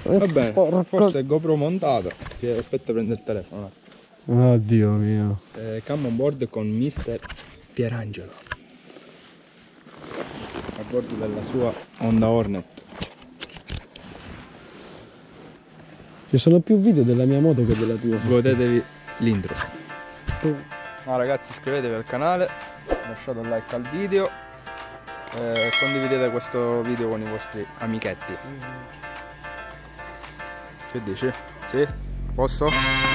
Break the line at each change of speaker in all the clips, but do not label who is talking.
Va bene, forse è GoPro montata. Aspetta, prendo il telefono.
Oddio mio.
Cam on board con Mister Pierangelo a bordo della sua Honda Hornet.
Ci sono più video della mia moto che della tua.
Godetevi l'intro. No, ragazzi, iscrivetevi al canale, lasciate un like al video e condividete questo video con i vostri amichetti. Che dici? Sì? Posso?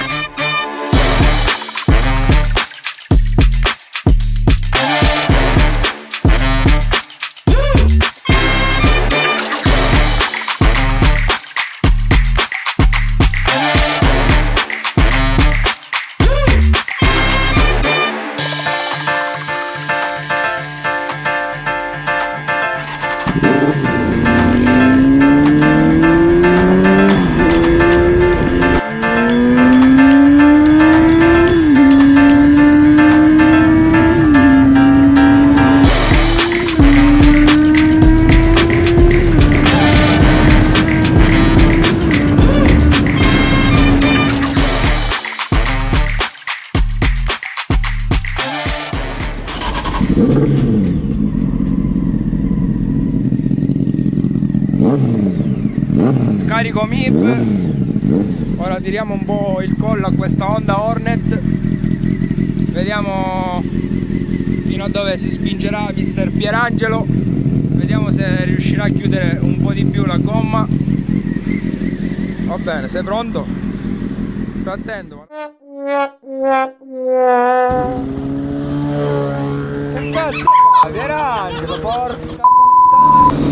Scarico MIB, ora tiriamo un po' il collo a questa Honda Hornet, vediamo fino a dove si spingerà Mister Pierangelo, vediamo se riuscirà a chiudere un po' di più la gomma. Va bene, sei pronto? Sta attento. Che cazzo fa? Pierangelo, porca puttana!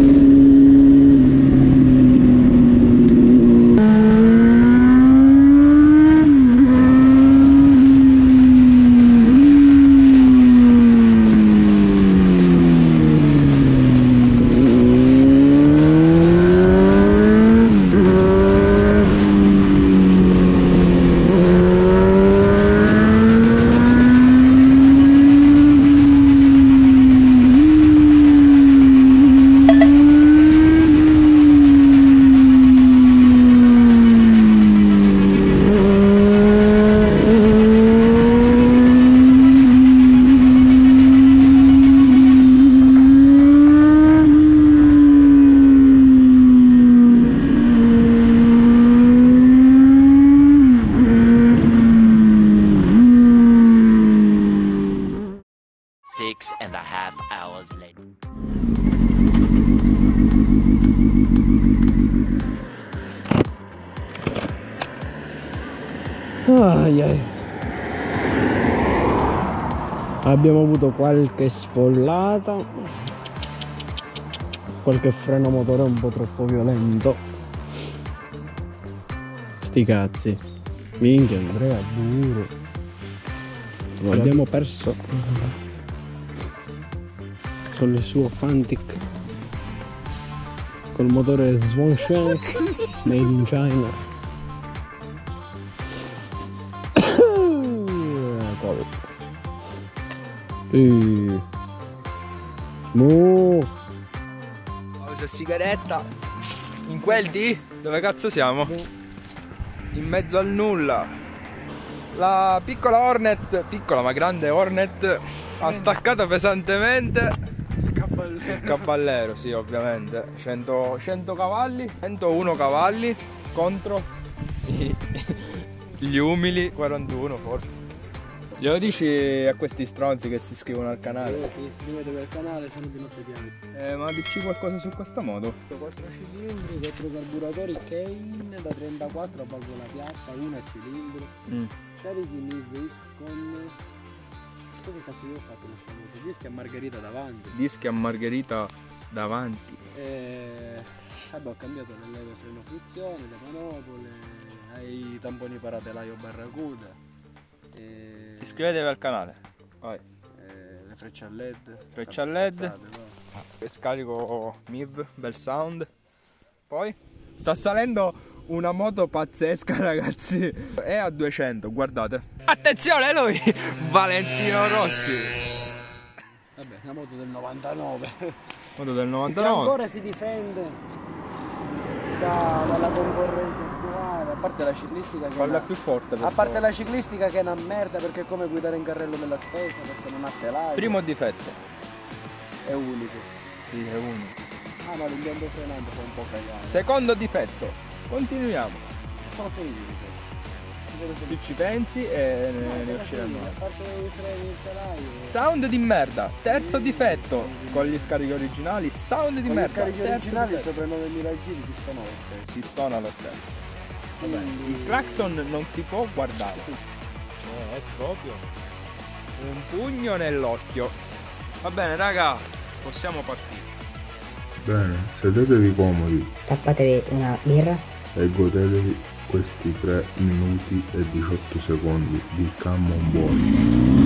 Abbiamo avuto qualche sfollata, qualche freno motore un po' troppo violento. Sti cazzi, minchia Andrea, duro. L'abbiamo perso con il suo Fantic, col motore Zwangshank made in China.
Questa sigaretta in quel di dove cazzo siamo? In mezzo al nulla. La piccola Hornet, piccola ma grande Hornet, ha staccato pesantemente il caballero, sì, ovviamente 100 cavalli, 101 cavalli contro gli umili 41 forse. Glielo dici a questi stronzi che si iscrivono al canale?
Iscrivetevi al canale, sono di notte piani.
Ma dici qualcosa su questa moto?
4 cilindri, 4 carburatori Kane da 34 a valvola piatta, 1 cilindro. Carichi MIB X con... Che cazzo io ho fatto questa moto? Dischi a margherita davanti.
Dischi a margherita davanti.
Ho cambiato le leve freno frizione, le manopole, ai tamponi paratelaio Barracuda.
Iscrivetevi al canale. Vai.
Le frecce a LED.
Frecce a LED. Scarico MIB, bel sound. Poi sta salendo una moto pazzesca, ragazzi. È a 200, guardate. Attenzione, lui! Valentino Rossi.
Vabbè, una moto del 99.
Moto del 99.
Che ancora si difende. dalla concorrenza attuale, a parte la ciclistica che
Parla più forte.
a parte la ciclistica che è una merda perché è come guidare in carrello della spesa perché non ha telaio.
Primo difetto.
È unico.
Sì, è unico.
Ah no, l'impianto frenante fa un po' cagare.
Secondo difetto. Continuiamo.
Sono finiti.
Più ci pensi e ne usciranno.
A parte i freni, il telaio.
Sound di merda. Terzo difetto. Con gli scarichi originali, sound di
Con gli
merda.
scarichi
Terzo
originali
difetto.
sopra i 9000 giri ti stanno lo stesso.
Si stona lo stesso. Vabbè,
Quindi-
il clacson non si può guardare. Cioè, è proprio un pugno nell'occhio. Va bene, raga, possiamo partire.
Bene, sedetevi comodi
Stappatevi una birra.
e godetevi questi 3 minuti e 18 secondi di Come On Board.